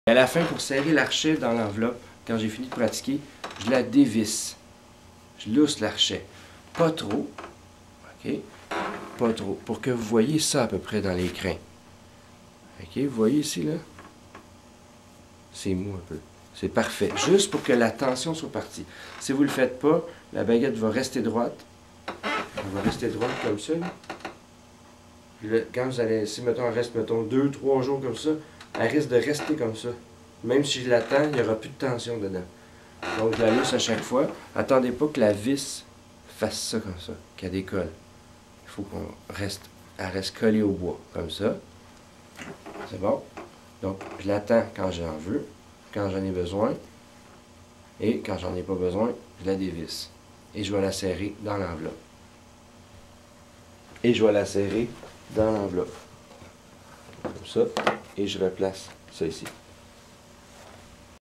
À la fin, pour serrer l'archet dans l'enveloppe, quand j'ai fini de pratiquer, je la dévisse. Je lousse l'archet. Pas trop. OK? Pas trop. Pour que vous voyez ça à peu près dans les crins. OK? Vous voyez ici, là? C'est mou un peu. C'est parfait. Juste pour que la tension soit partie. Si vous ne le faites pas, la baguette va rester droite. Elle va rester droite comme ça. Quand vous allez, si mettons, elle reste, mettons, 2-3 jours comme ça, elle risque de rester comme ça. Même si je l'attends, il n'y aura plus de tension dedans. Donc, je la lousse à chaque fois. Attendez pas que la vis fasse ça comme ça, qu'elle décolle. Il faut elle reste collée au bois, comme ça. C'est bon? Donc, je l'attends quand j'en veux, quand j'en ai besoin. Et quand j'en ai pas besoin, je la dévisse. Et je vais la serrer dans l'enveloppe. Et je vais la serrer dans l'enveloppe. Comme ça. Et je replace ça ici.